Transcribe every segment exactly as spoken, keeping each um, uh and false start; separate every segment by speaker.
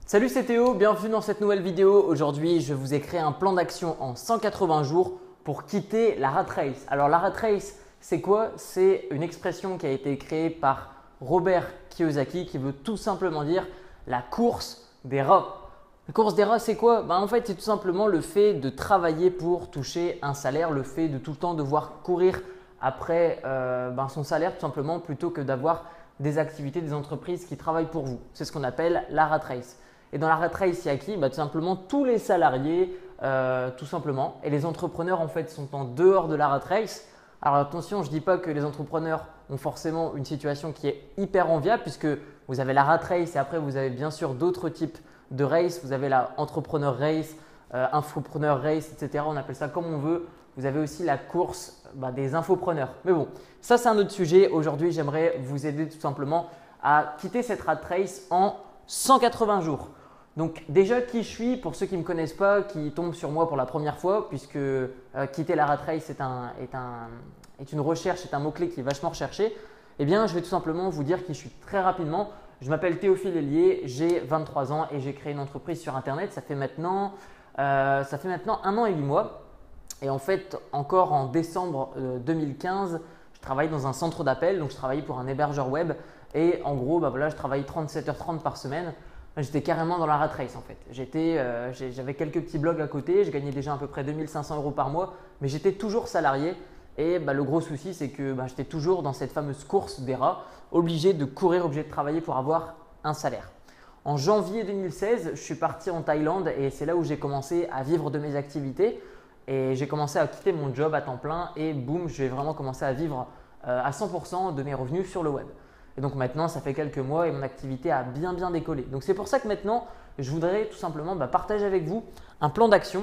Speaker 1: Salut, c'est Théo, bienvenue dans cette nouvelle vidéo. Aujourd'hui, je vous ai créé un plan d'action en cent quatre-vingts jours pour quitter la rat race. Alors la rat race, c'est quoi? C'est une expression qui a été créée par Robert Kiyosaki qui veut tout simplement dire la course des rats. La course des rats, c'est quoi? Ben, en fait, c'est tout simplement le fait de travailler pour toucher un salaire, le fait de tout le temps devoir courir après euh, ben, son salaire tout simplement plutôt que d'avoir des activités, des entreprises qui travaillent pour vous. C'est ce qu'on appelle la rat race. Et dans la rat race, il y a qui? Bah, tout simplement tous les salariés, euh, tout simplement. Et les entrepreneurs, en fait, sont en dehors de la rat race. Alors attention, je ne dis pas que les entrepreneurs ont forcément une situation qui est hyper enviable puisque vous avez la rat race et après, vous avez bien sûr d'autres types de race. Vous avez la entrepreneur race, euh, infopreneur race, et cetera. On appelle ça comme on veut. Vous avez aussi la course bah, des infopreneurs. Mais bon, ça, c'est un autre sujet. Aujourd'hui, j'aimerais vous aider tout simplement à quitter cette rat race en cent quatre-vingts jours. Donc déjà, qui je suis pour ceux qui ne me connaissent pas, qui tombent sur moi pour la première fois, puisque euh, quitter la rat race est, un, est, un, est une recherche, c'est un mot-clé qui est vachement recherché, eh bien, je vais tout simplement vous dire qui je suis très rapidement. Je m'appelle Théophile Hélier, j'ai vingt-trois ans et j'ai créé une entreprise sur Internet. Ça fait maintenant, euh, ça fait maintenant un an et huit mois. Et en fait, encore en décembre euh, deux mille quinze, je travaillais dans un centre d'appel, donc je travaillais pour un hébergeur web. Et en gros, bah voilà, je travaillais trente-sept heures trente par semaine. J'étais carrément dans la rat race en fait. J'étais, euh, j'avais quelques petits blogs à côté, je gagnais déjà à peu près deux mille cinq cents euros par mois, mais j'étais toujours salarié. Et bah, le gros souci, c'est que bah, j'étais toujours dans cette fameuse course des rats, obligé de courir, obligé de travailler pour avoir un salaire. En janvier deux mille seize, je suis parti en Thaïlande et c'est là où j'ai commencé à vivre de mes activités. Et j'ai commencé à quitter mon job à temps plein et boum, je vais vraiment commencer à vivre euh, à cent pour cent de mes revenus sur le web. Et donc maintenant, ça fait quelques mois et mon activité a bien bien décollé. Donc c'est pour ça que maintenant, je voudrais tout simplement bah, partager avec vous un plan d'action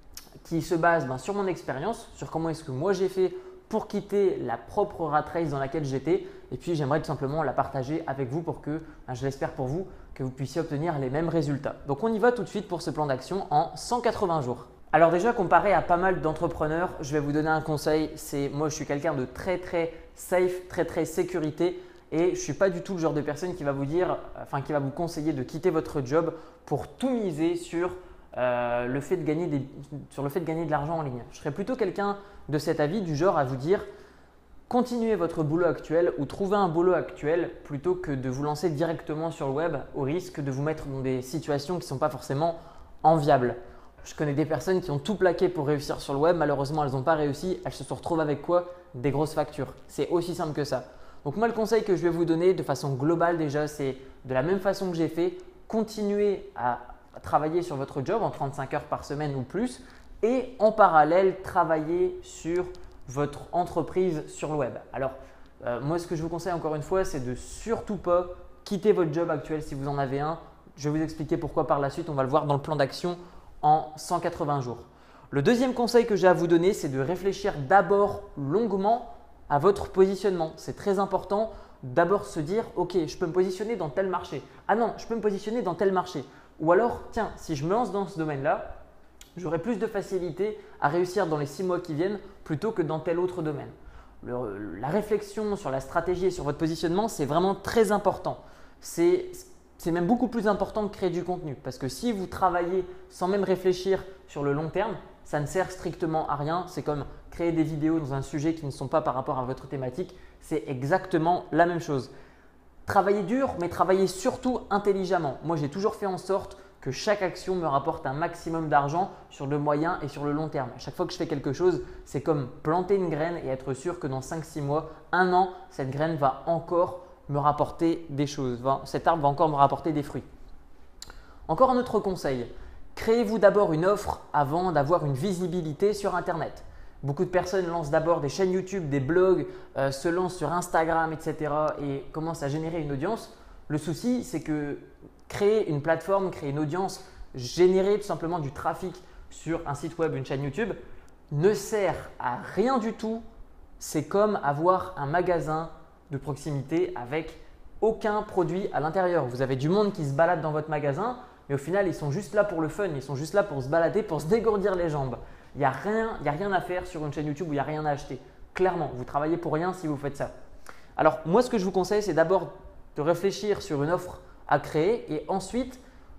Speaker 1: qui se base bah, sur mon expérience, sur comment est-ce que moi j'ai fait pour quitter la propre rat race dans laquelle j'étais. Et puis j'aimerais tout simplement la partager avec vous pour que, bah, je l'espère pour vous, que vous puissiez obtenir les mêmes résultats. Donc on y va tout de suite pour ce plan d'action en cent quatre-vingts jours. Alors déjà, comparé à pas mal d'entrepreneurs, je vais vous donner un conseil. C'est moi, je suis quelqu'un de très très safe, très très sécurité. Et je ne suis pas du tout le genre de personne qui va vous dire, enfin qui va vous conseiller de quitter votre job pour tout miser sur, euh, le, fait de gagner des, sur le fait de gagner de l'argent en ligne. Je serais plutôt quelqu'un de cet avis du genre à vous dire continuez votre boulot actuel ou trouvez un boulot actuel plutôt que de vous lancer directement sur le web au risque de vous mettre dans des situations qui ne sont pas forcément enviables. Je connais des personnes qui ont tout plaqué pour réussir sur le web, malheureusement elles n'ont pas réussi, elles se sont retrouvées avec quoi? Des grosses factures. C'est aussi simple que ça. Donc moi, le conseil que je vais vous donner de façon globale déjà, c'est de la même façon que j'ai fait, continuer à travailler sur votre job en trente-cinq heures par semaine ou plus et en parallèle, travailler sur votre entreprise sur le web. Alors, euh, moi, ce que je vous conseille encore une fois, c'est de surtout pas quitter votre job actuel si vous en avez un. Je vais vous expliquer pourquoi par la suite, on va le voir dans le plan d'action en cent quatre-vingts jours. Le deuxième conseil que j'ai à vous donner, c'est de réfléchir d'abord longuement à votre positionnement. C'est très important d'abord se dire « Ok, je peux me positionner dans tel marché. Ah non, je peux me positionner dans tel marché. » Ou alors, tiens, si je me lance dans ce domaine-là, j'aurai plus de facilité à réussir dans les six mois qui viennent plutôt que dans tel autre domaine. Le, la réflexion sur la stratégie et sur votre positionnement, c'est vraiment très important. C'est c'est même beaucoup plus important de créer du contenu parce que si vous travaillez sans même réfléchir sur le long terme, ça ne sert strictement à rien. C'est comme créer des vidéos dans un sujet qui ne sont pas par rapport à votre thématique. C'est exactement la même chose. Travaillez dur, mais travaillez surtout intelligemment. Moi, j'ai toujours fait en sorte que chaque action me rapporte un maximum d'argent sur le moyen et sur le long terme. À chaque fois que je fais quelque chose, c'est comme planter une graine et être sûr que dans cinq six mois, un an, cette graine va encore me rapporter des choses. Cet arbre va encore me rapporter des fruits. Encore un autre conseil. Créez-vous d'abord une offre avant d'avoir une visibilité sur Internet. Beaucoup de personnes lancent d'abord des chaînes YouTube, des blogs, euh, se lancent sur Instagram, et cetera et commencent à générer une audience. Le souci, c'est que créer une plateforme, créer une audience, générer tout simplement du trafic sur un site web, une chaîne YouTube ne sert à rien du tout. C'est comme avoir un magasin de proximité avec aucun produit à l'intérieur. Vous avez du monde qui se balade dans votre magasin, mais au final, ils sont juste là pour le fun, ils sont juste là pour se balader, pour se dégourdir les jambes. Il n'y a rien, il n'y a rien à faire sur une chaîne YouTube où il n'y a rien à acheter. Clairement, vous travaillez pour rien si vous faites ça. Alors moi, ce que je vous conseille, c'est d'abord de réfléchir sur une offre à créer et ensuite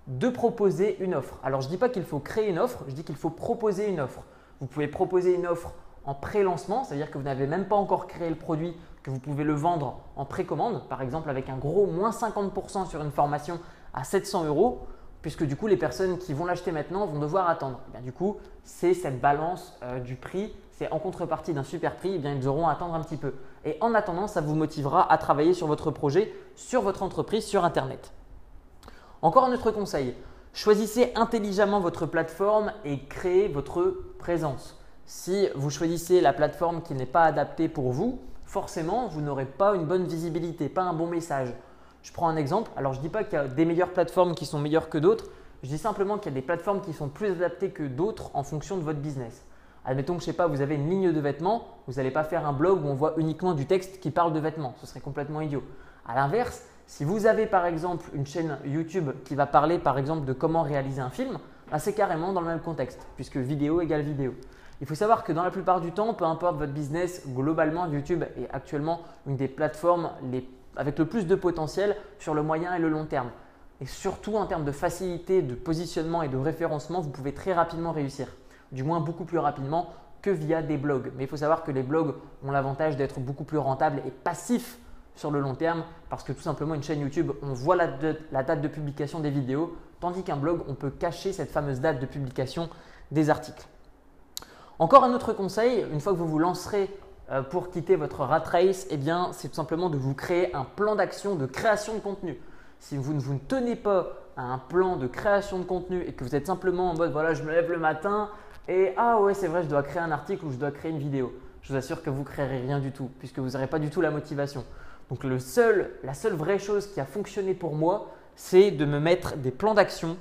Speaker 1: de proposer une offre. Alors, je ne dis pas qu'il faut créer une offre, je dis qu'il faut proposer une offre. Vous pouvez proposer une offre en pré-lancement, c'est-à-dire que vous n'avez même pas encore créé le produit, que vous pouvez le vendre en précommande, par exemple avec un gros moins cinquante pour cent sur une formation à sept cents euros, puisque du coup, les personnes qui vont l'acheter maintenant vont devoir attendre. Et bien, du coup, c'est cette balance euh, du prix, c'est en contrepartie d'un super prix, et bien, ils devront attendre un petit peu. Et en attendant, ça vous motivera à travailler sur votre projet, sur votre entreprise, sur Internet. Encore un autre conseil, choisissez intelligemment votre plateforme et créez votre présence. Si vous choisissez la plateforme qui n'est pas adaptée pour vous, forcément, vous n'aurez pas une bonne visibilité, pas un bon message. Je prends un exemple. Alors, je ne dis pas qu'il y a des meilleures plateformes qui sont meilleures que d'autres. Je dis simplement qu'il y a des plateformes qui sont plus adaptées que d'autres en fonction de votre business. Admettons que, je ne sais pas, vous avez une ligne de vêtements. Vous n'allez pas faire un blog où on voit uniquement du texte qui parle de vêtements. Ce serait complètement idiot. À l'inverse, si vous avez par exemple une chaîne YouTube qui va parler par exemple de comment réaliser un film, ben c'est carrément dans le même contexte puisque vidéo égale vidéo. Il faut savoir que dans la plupart du temps, peu importe votre business, globalement YouTube est actuellement une des plateformes les avec le plus de potentiel sur le moyen et le long terme. Et surtout en termes de facilité, de positionnement et de référencement, vous pouvez très rapidement réussir. Du moins beaucoup plus rapidement que via des blogs. Mais il faut savoir que les blogs ont l'avantage d'être beaucoup plus rentables et passifs sur le long terme parce que tout simplement une chaîne YouTube, on voit la date, la date de publication des vidéos, tandis qu'un blog, on peut cacher cette fameuse date de publication des articles. Encore un autre conseil, une fois que vous vous lancerez pour quitter votre rat race, eh bien, c'est tout simplement de vous créer un plan d'action de création de contenu. Si vous ne vous ne tenez pas à un plan de création de contenu et que vous êtes simplement en mode voilà, je me lève le matin et ah ouais, c'est vrai, je dois créer un article ou je dois créer une vidéo, je vous assure que vous ne créerez rien du tout puisque vous n'aurez pas du tout la motivation. Donc, le seul, la seule vraie chose qui a fonctionné pour moi, c'est de me mettre des plans d'action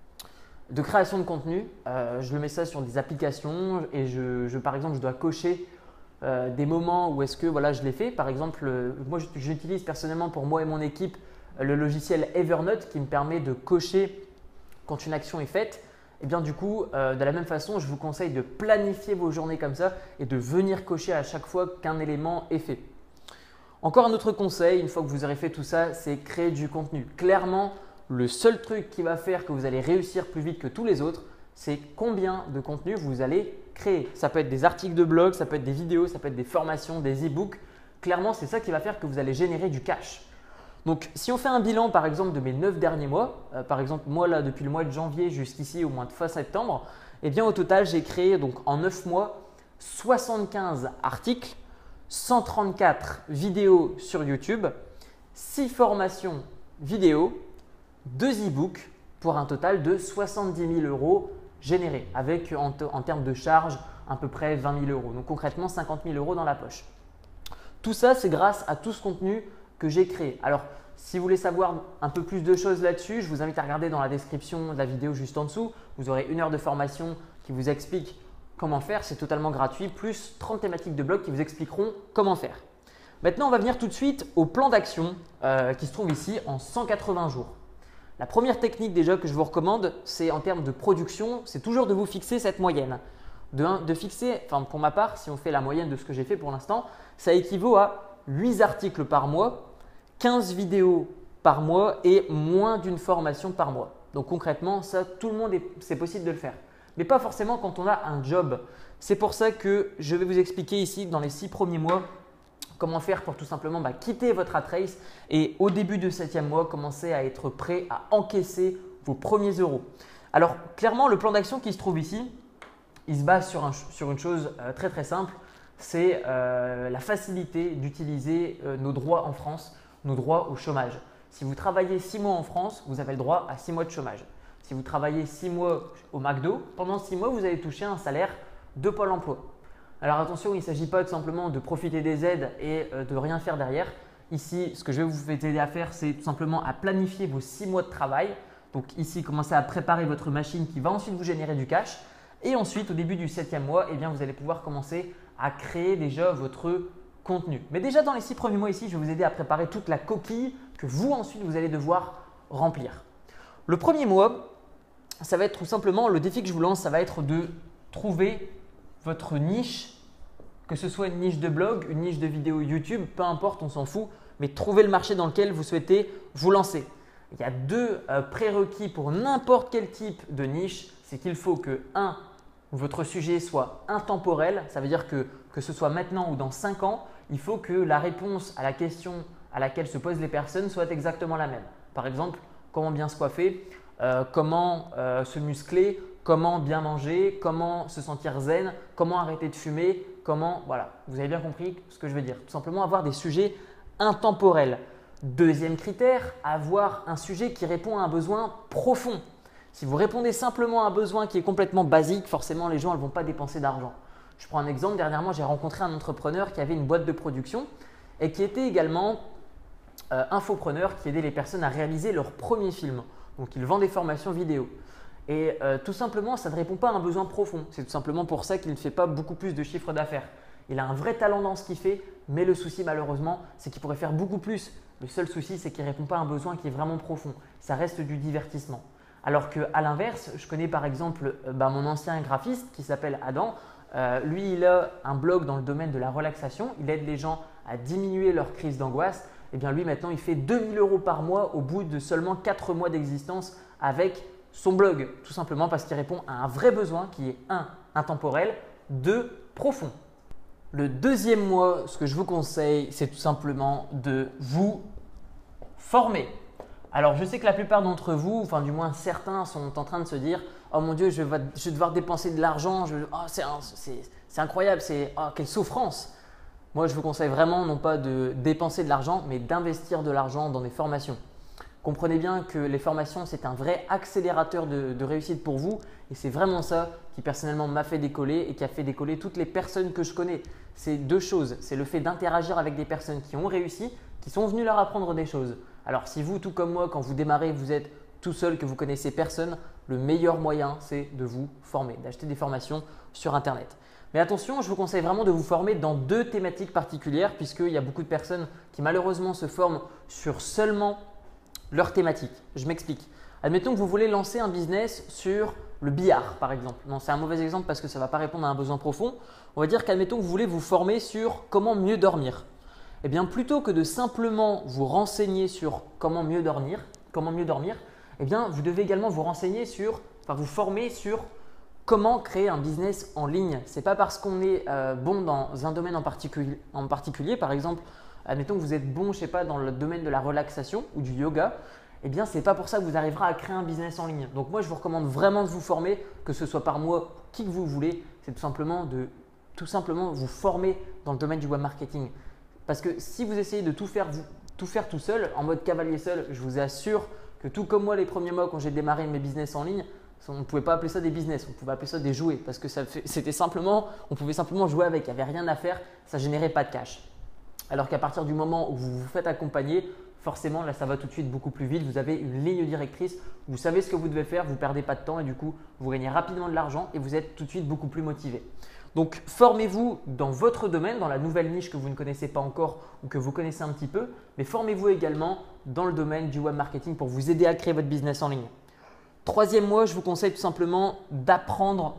Speaker 1: de création de contenu. Euh, je le mets ça sur des applications et je, je, par exemple, je dois cocher Euh, des moments où est-ce que voilà, je l'ai fait. Par exemple, euh, moi j'utilise personnellement pour moi et mon équipe euh, le logiciel Evernote qui me permet de cocher quand une action est faite. Et bien du coup, euh, de la même façon, je vous conseille de planifier vos journées comme ça et de venir cocher à chaque fois qu'un élément est fait. Encore un autre conseil, une fois que vous aurez fait tout ça, c'est créer du contenu. Clairement, le seul truc qui va faire que vous allez réussir plus vite que tous les autres, c'est combien de contenu vous allez créer. Ça peut être des articles de blog, ça peut être des vidéos, ça peut être des formations, des e-books. Clairement, c'est ça qui va faire que vous allez générer du cash. Donc, si on fait un bilan par exemple de mes neuf derniers mois, euh, par exemple moi là depuis le mois de janvier jusqu'ici au mois de fin septembre, eh bien au total j'ai créé donc en neuf mois soixante-quinze articles, cent trente-quatre vidéos sur YouTube, six formations vidéo, deux e-books pour un total de soixante-dix mille euros générés avec en, en termes de charges à peu près vingt mille euros. Donc concrètement cinquante mille euros dans la poche. Tout ça, c'est grâce à tout ce contenu que j'ai créé. Alors, si vous voulez savoir un peu plus de choses là-dessus, je vous invite à regarder dans la description de la vidéo juste en dessous. Vous aurez une heure de formation qui vous explique comment faire. C'est totalement gratuit, plus trente thématiques de blog qui vous expliqueront comment faire. Maintenant, on va venir tout de suite au plan d'action euh, qui se trouve ici en cent quatre-vingts jours. La première technique déjà que je vous recommande, c'est en termes de production, c'est toujours de vous fixer cette moyenne. De, un, de fixer, enfin pour ma part, si on fait la moyenne de ce que j'ai fait pour l'instant, ça équivaut à huit articles par mois, quinze vidéos par mois et moins d'une formation par mois. Donc concrètement, ça, tout le monde, c'est possible de le faire. Mais pas forcément quand on a un job. C'est pour ça que je vais vous expliquer ici dans les six premiers mois comment faire pour tout simplement bah, quitter votre rat race et au début du septième mois, commencer à être prêt à encaisser vos premiers euros. Alors clairement, le plan d'action qui se trouve ici, il se base sur, un, sur une chose euh, très très simple, c'est euh, la facilité d'utiliser euh, nos droits en France, nos droits au chômage. Si vous travaillez six mois en France, vous avez le droit à six mois de chômage. Si vous travaillez six mois au McDo, pendant six mois, vous allez toucher un salaire de Pôle emploi. Alors attention, il ne s'agit pas tout simplement de profiter des aides et euh, de rien faire derrière. Ici, ce que je vais vous aider à faire, c'est tout simplement à planifier vos six mois de travail. Donc ici, commencez à préparer votre machine qui va ensuite vous générer du cash. Et ensuite, au début du septième mois, eh bien, vous allez pouvoir commencer à créer déjà votre contenu. Mais déjà dans les six premiers mois ici, je vais vous aider à préparer toute la coquille que vous ensuite vous allez devoir remplir. Le premier mois, ça va être tout simplement le défi que je vous lance, ça va être de trouver votre niche, que ce soit une niche de blog, une niche de vidéo YouTube, peu importe, on s'en fout, mais trouvez le marché dans lequel vous souhaitez vous lancer. il y a deux euh, prérequis pour n'importe quel type de niche. C'est qu'il faut que, un, votre sujet soit intemporel. Ça veut dire que, que ce soit maintenant ou dans cinq ans, il faut que la réponse à la question à laquelle se posent les personnes soit exactement la même. Par exemple, comment bien se coiffer, euh, comment euh, se muscler, comment bien manger, comment se sentir zen, comment arrêter de fumer, comment… Voilà, vous avez bien compris ce que je veux dire. Tout simplement avoir des sujets intemporels. Deuxième critère, avoir un sujet qui répond à un besoin profond. Si vous répondez simplement à un besoin qui est complètement basique, forcément les gens ne vont pas dépenser d'argent. Je prends un exemple. Dernièrement, j'ai rencontré un entrepreneur qui avait une boîte de production et qui était également euh, infopreneur, qui aidait les personnes à réaliser leur premier film. Donc, il vend des formations vidéo. Et euh, tout simplement, ça ne répond pas à un besoin profond. C'est tout simplement pour ça qu'il ne fait pas beaucoup plus de chiffre d'affaires. Il a un vrai talent dans ce qu'il fait, mais le souci malheureusement, c'est qu'il pourrait faire beaucoup plus. Le seul souci, c'est qu'il ne répond pas à un besoin qui est vraiment profond. Ça reste du divertissement. Alors qu'à l'inverse, je connais par exemple euh, bah, mon ancien graphiste qui s'appelle Adam. Euh, lui, il a un blog dans le domaine de la relaxation. Il aide les gens à diminuer leur crise d'angoisse. Et bien lui, maintenant, il fait deux mille euros par mois au bout de seulement quatre mois d'existence avec son blog. Tout simplement parce qu'il répond à un vrai besoin qui est un, intemporel, deux, profond. Le deuxième mois, ce que je vous conseille, c'est tout simplement de vous former. Alors, je sais que la plupart d'entre vous, enfin du moins certains, sont en train de se dire « Oh mon Dieu, je vais, je vais devoir dépenser de l'argent, oh, c'est incroyable, c'est oh, quelle souffrance !» Moi, je vous conseille vraiment non pas de dépenser de l'argent, mais d'investir de l'argent dans des formations. Comprenez bien que les formations, c'est un vrai accélérateur de, de réussite pour vous et c'est vraiment ça qui personnellement m'a fait décoller et qui a fait décoller toutes les personnes que je connais. C'est deux choses, c'est le fait d'interagir avec des personnes qui ont réussi, qui sont venues leur apprendre des choses. Alors si vous, tout comme moi, quand vous démarrez, vous êtes tout seul, que vous connaissez personne, le meilleur moyen, c'est de vous former, d'acheter des formations sur Internet. Mais attention, je vous conseille vraiment de vous former dans deux thématiques particulières puisqu'il y a beaucoup de personnes qui malheureusement se forment sur seulement leur thématique. Je m'explique. Admettons que vous voulez lancer un business sur le billard par exemple. Non, c'est un mauvais exemple parce que ça ne va pas répondre à un besoin profond. On va dire qu'admettons que vous voulez vous former sur comment mieux dormir. Eh bien, plutôt que de simplement vous renseigner sur comment mieux dormir, comment mieux dormir, eh bien, vous devez également vous renseigner sur, enfin vous former sur comment créer un business en ligne. Ce n'est pas parce qu'on est euh, bon dans un domaine en particulier, en particulier, par exemple, admettons que vous êtes bon, je sais pas, dans le domaine de la relaxation ou du yoga, eh bien, ce n'est pas pour ça que vous arriverez à créer un business en ligne. Donc, moi, je vous recommande vraiment de vous former, que ce soit par moi, qui que vous voulez. C'est tout simplement de tout simplement vous former dans le domaine du web marketing. Parce que si vous essayez de tout faire, vous, tout faire tout seul, en mode cavalier seul, je vous assure que tout comme moi les premiers mois quand j'ai démarré mes business en ligne, on ne pouvait pas appeler ça des business, on pouvait appeler ça des jouets parce que c'était simplement, on pouvait simplement jouer avec, il n'y avait rien à faire, ça ne générait pas de cash. Alors qu'à partir du moment où vous vous faites accompagner, forcément là ça va tout de suite beaucoup plus vite, vous avez une ligne directrice, vous savez ce que vous devez faire, vous ne perdez pas de temps et du coup vous gagnez rapidement de l'argent et vous êtes tout de suite beaucoup plus motivé. Donc formez-vous dans votre domaine, dans la nouvelle niche que vous ne connaissez pas encore ou que vous connaissez un petit peu, mais formez-vous également dans le domaine du web marketing pour vous aider à créer votre business en ligne. Troisième mois, je vous conseille tout simplement d'apprendre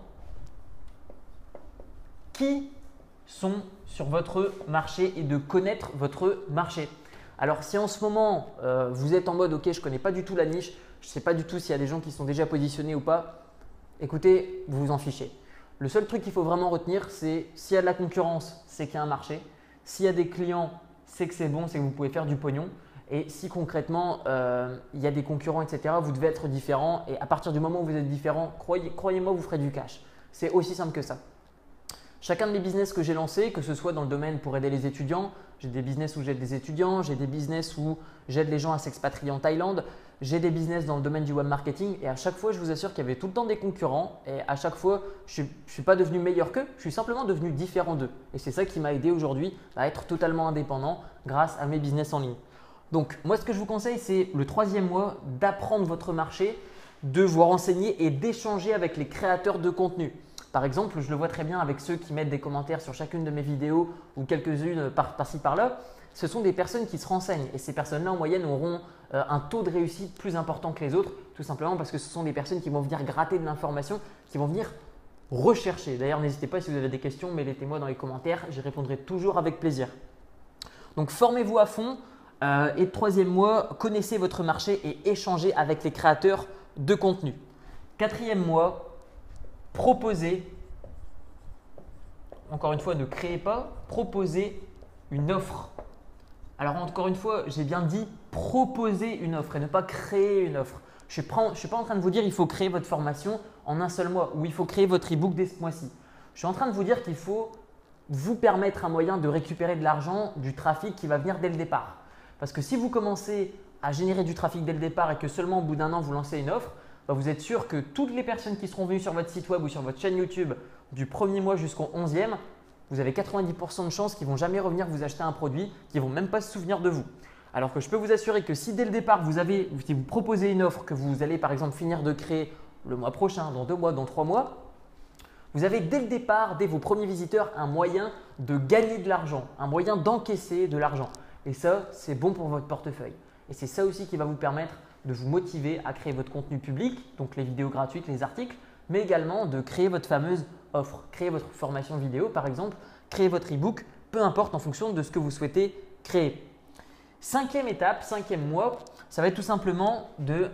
Speaker 1: qui sont sur votre marché et de connaître votre marché. Alors si en ce moment euh, vous êtes en mode ok, je ne connais pas du tout la niche, je ne sais pas du tout s'il y a des gens qui sont déjà positionnés ou pas, écoutez, vous vous en fichez. Le seul truc qu'il faut vraiment retenir, c'est s'il y a de la concurrence, c'est qu'il y a un marché. S'il y a des clients, c'est que c'est bon, c'est que vous pouvez faire du pognon. Et si concrètement, euh, il y a des concurrents, et cetera, vous devez être différent. Et à partir du moment où vous êtes différent, croyez, croyez-moi, vous ferez du cash. C'est aussi simple que ça. Chacun de mes business que j'ai lancés, que ce soit dans le domaine pour aider les étudiants, j'ai des business où j'aide des étudiants, j'ai des business où j'aide les gens à s'expatrier en Thaïlande, j'ai des business dans le domaine du web marketing et à chaque fois, je vous assure qu'il y avait tout le temps des concurrents et à chaque fois, je ne suis pas devenu meilleur qu'eux, je suis simplement devenu différent d'eux. Et c'est ça qui m'a aidé aujourd'hui à être totalement indépendant grâce à mes business en ligne. Donc, moi, ce que je vous conseille, c'est le troisième mois d'apprendre votre marché, de vous renseigner et d'échanger avec les créateurs de contenu. Par exemple, je le vois très bien avec ceux qui mettent des commentaires sur chacune de mes vidéos ou quelques-unes par, par-ci par-là. Ce sont des personnes qui se renseignent et ces personnes-là en moyenne auront euh, un taux de réussite plus important que les autres, tout simplement parce que ce sont des personnes qui vont venir gratter de l'information, qui vont venir rechercher. D'ailleurs, n'hésitez pas si vous avez des questions, mettez-moi dans les commentaires, j'y répondrai toujours avec plaisir. Donc, formez-vous à fond. Euh, et troisième mois, connaissez votre marché et échangez avec les créateurs de contenu. Quatrième mois, proposez, encore une fois, ne créez pas, proposez une offre. Alors encore une fois, j'ai bien dit proposer une offre et ne pas créer une offre. Je ne suis pas en train de vous dire qu'il faut créer votre formation en un seul mois ou il faut créer votre e-book dès ce mois-ci. Je suis en train de vous dire qu'il faut vous permettre un moyen de récupérer de l'argent, du trafic qui va venir dès le départ. Parce que si vous commencez à générer du trafic dès le départ et que seulement au bout d'un an vous lancez une offre, bah vous êtes sûr que toutes les personnes qui seront venues sur votre site web ou sur votre chaîne YouTube du premier mois jusqu'au onzième, vous avez quatre-vingt-dix pour cent de chances qu'ils ne vont jamais revenir vous acheter un produit, qu'ils ne vont même pas se souvenir de vous. Alors que je peux vous assurer que si dès le départ, vous, avez, si vous proposez une offre que vous allez par exemple finir de créer le mois prochain, dans deux mois, dans trois mois, vous avez dès le départ, dès vos premiers visiteurs, un moyen de gagner de l'argent, un moyen d'encaisser de l'argent. Et ça, c'est bon pour votre portefeuille. Et c'est ça aussi qui va vous permettre de vous motiver à créer votre contenu public, donc les vidéos gratuites, les articles, mais également de créer votre fameuse offre, créer votre formation vidéo par exemple, créer votre e-book, peu importe en fonction de ce que vous souhaitez créer. Cinquième étape, cinquième mois, ça va être tout simplement de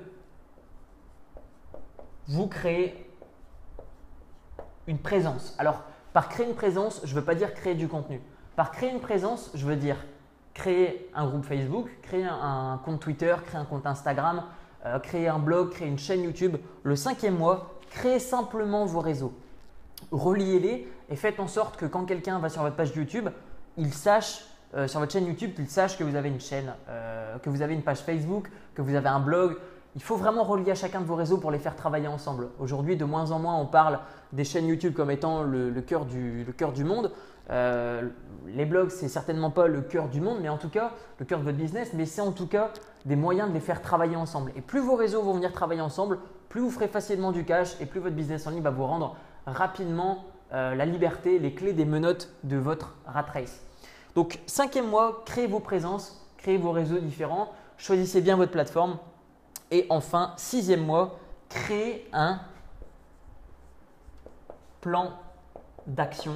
Speaker 1: vous créer une présence. Alors, par créer une présence, je ne veux pas dire créer du contenu. Par créer une présence, je veux dire créer un groupe Facebook, créer un, un compte Twitter, créer un compte Instagram, euh, créer un blog, créer une chaîne YouTube. Le cinquième mois, créez simplement vos réseaux. Reliez-les et faites en sorte que quand quelqu'un va sur votre page YouTube, il sache, euh, sur votre chaîne YouTube, qu'il sache que vous avez une chaîne, euh, que vous avez une page Facebook, que vous avez un blog. Il faut vraiment relier à chacun de vos réseaux pour les faire travailler ensemble. Aujourd'hui, de moins en moins, on parle des chaînes YouTube comme étant le, le, cœur, du, le cœur du monde. Euh, les blogs, c'est certainement pas le cœur du monde, mais en tout cas, le cœur de votre business, mais c'est en tout cas des moyens de les faire travailler ensemble. Et plus vos réseaux vont venir travailler ensemble, plus vous ferez facilement du cash et plus votre business en ligne va vous rendre rapidement euh, la liberté, les clés des menottes de votre rat race. Donc, cinquième mois, créez vos présences, créez vos réseaux différents, choisissez bien votre plateforme. Et enfin, sixième mois, créez un plan d'action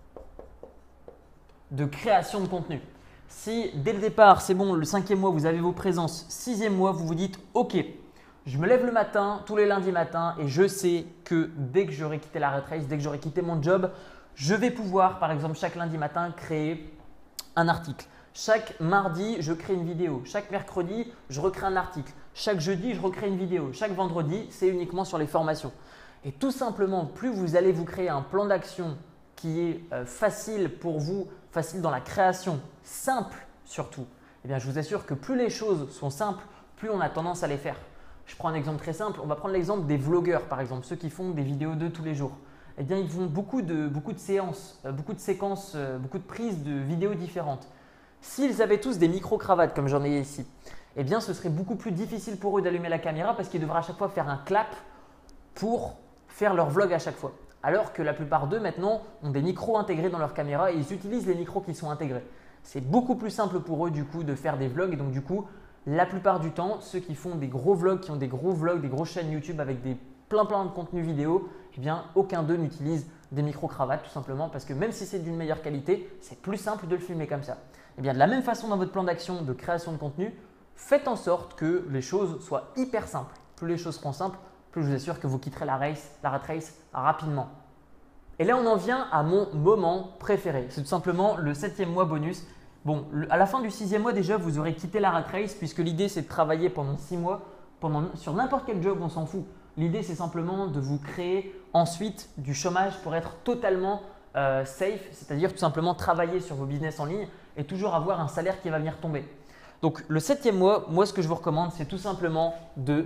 Speaker 1: de création de contenu. Si dès le départ, c'est bon, le cinquième mois, vous avez vos présences, sixième mois, vous vous dites « Ok, je me lève le matin, tous les lundis matins et je sais que dès que j'aurai quitté la rat race, dès que j'aurai quitté mon job, je vais pouvoir, par exemple, chaque lundi matin, créer un article. Chaque mardi, je crée une vidéo. Chaque mercredi, je recrée un article. Chaque jeudi, je recrée une vidéo. Chaque vendredi, c'est uniquement sur les formations. » Et tout simplement, plus vous allez vous créer un plan d'action qui est euh, facile pour vous, facile dans la création, simple surtout, eh bien, je vous assure que plus les choses sont simples, plus on a tendance à les faire. Je prends un exemple très simple. On va prendre l'exemple des vlogueurs, par exemple, ceux qui font des vidéos d'eux tous les jours. Eh bien, ils font beaucoup de, beaucoup de séances, euh, beaucoup de séquences, euh, beaucoup de prises de vidéos différentes. S'ils avaient tous des micro-cravates comme j'en ai ici, eh bien, ce serait beaucoup plus difficile pour eux d'allumer la caméra parce qu'ils devraient à chaque fois faire un clap pour faire leur vlog à chaque fois. Alors que la plupart d'eux maintenant ont des micros intégrés dans leur caméra et ils utilisent les micros qui sont intégrés. C'est beaucoup plus simple pour eux du coup de faire des vlogs et donc du coup, la plupart du temps, ceux qui font des gros vlogs, qui ont des gros vlogs, des grosses chaînes YouTube avec des plein plein de contenus vidéo, eh bien, aucun d'eux n'utilise des micro-cravates tout simplement parce que même si c'est d'une meilleure qualité, c'est plus simple de le filmer comme ça. Eh bien, de la même façon dans votre plan d'action de création de contenu, faites en sorte que les choses soient hyper simples. Plus les choses seront simples, plus je vous assure que vous quitterez la race, la rat race rapidement. Et là, on en vient à mon moment préféré. C'est tout simplement le septième mois bonus. Bon, à la fin du sixième mois déjà, vous aurez quitté la rat race puisque l'idée c'est de travailler pendant six mois pendant, sur n'importe quel job, on s'en fout. L'idée c'est simplement de vous créer ensuite du chômage pour être totalement euh, safe, c'est-à-dire tout simplement travailler sur vos business en ligne et toujours avoir un salaire qui va venir tomber. Donc le septième mois, moi ce que je vous recommande, c'est tout simplement de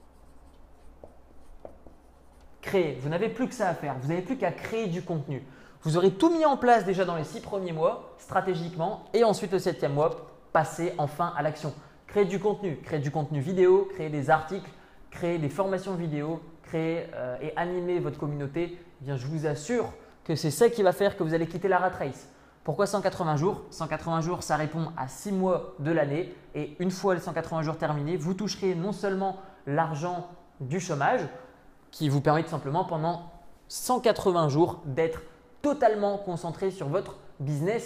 Speaker 1: créer. Vous n'avez plus que ça à faire. Vous n'avez plus qu'à créer du contenu. Vous aurez tout mis en place déjà dans les six premiers mois, stratégiquement, et ensuite le septième mois, passez enfin à l'action. Créer du contenu, créer du contenu vidéo, créer des articles, créer des formations vidéo, créer euh, et animer votre communauté. Eh bien, je vous assure que c'est ça qui va faire que vous allez quitter la rat race. Pourquoi cent quatre-vingts jours? cent quatre-vingts jours, ça répond à six mois de l'année et une fois les cent quatre-vingts jours terminés, vous toucherez non seulement l'argent du chômage qui vous permet tout simplement pendant cent quatre-vingts jours d'être totalement concentré sur votre business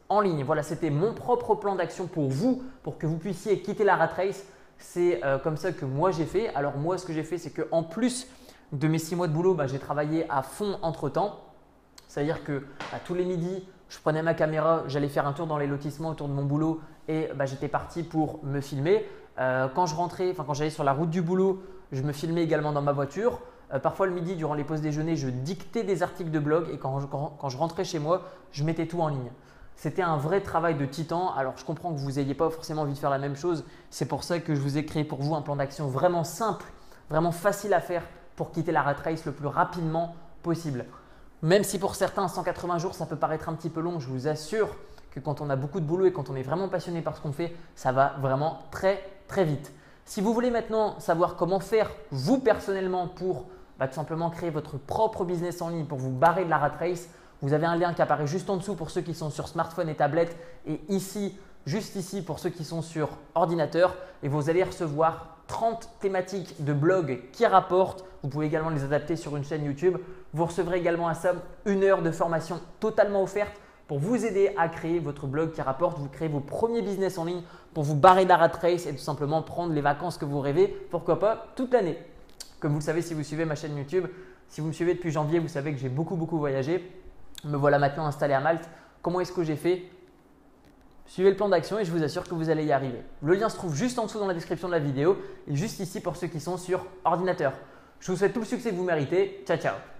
Speaker 1: en ligne. Voilà, c'était mon propre plan d'action pour vous, pour que vous puissiez quitter la rat race. C'est euh, comme ça que moi j'ai fait. Alors moi, ce que j'ai fait, c'est qu'en plus de mes six mois de boulot, bah, j'ai travaillé à fond entre-temps. C'est-à-dire que bah, tous les midis, je prenais ma caméra, j'allais faire un tour dans les lotissements autour de mon boulot et bah, j'étais parti pour me filmer. Euh, quand je rentrais, enfin quand j'allais sur la route du boulot, je me filmais également dans ma voiture. Euh, parfois le midi, durant les pauses déjeuner, je dictais des articles de blog et quand je, quand, quand je rentrais chez moi, je mettais tout en ligne. C'était un vrai travail de titan. Alors je comprends que vous n'ayez pas forcément envie de faire la même chose. C'est pour ça que je vous ai créé pour vous un plan d'action vraiment simple, vraiment facile à faire pour quitter la rat race le plus rapidement possible. Même si pour certains, cent quatre-vingts jours, ça peut paraître un petit peu long, je vous assure que quand on a beaucoup de boulot et quand on est vraiment passionné par ce qu'on fait, ça va vraiment très très vite. Si vous voulez maintenant savoir comment faire vous personnellement pour bah, tout simplement créer votre propre business en ligne, pour vous barrer de la rat race, vous avez un lien qui apparaît juste en dessous pour ceux qui sont sur smartphone et tablette et ici, juste ici pour ceux qui sont sur ordinateur et vous allez recevoir trente thématiques de blog qui rapportent. Vous pouvez également les adapter sur une chaîne YouTube. Vous recevrez également à ça une heure de formation totalement offerte pour vous aider à créer votre blog qui rapporte. Vous créez vos premiers business en ligne pour vous barrer de la rat race et tout simplement prendre les vacances que vous rêvez, pourquoi pas toute l'année. Comme vous le savez si vous suivez ma chaîne YouTube, si vous me suivez depuis janvier, vous savez que j'ai beaucoup beaucoup voyagé. Me voilà maintenant installé à Malte. Comment est-ce que j'ai fait? Suivez le plan d'action et je vous assure que vous allez y arriver. Le lien se trouve juste en dessous dans la description de la vidéo et juste ici pour ceux qui sont sur ordinateur. Je vous souhaite tout le succès que vous méritez. Ciao, ciao!